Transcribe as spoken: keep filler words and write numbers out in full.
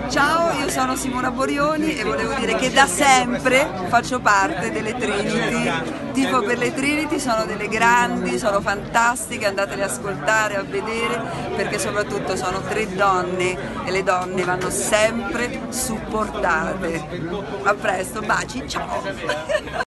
Ciao, io sono Simona Borioni e volevo dire che da sempre faccio parte delle Trinity, tifo per le Trinity, sono delle grandi, sono fantastiche, andatele ad ascoltare, a vedere, perché soprattutto sono tre donne e le donne vanno sempre supportate. A presto, baci, ciao!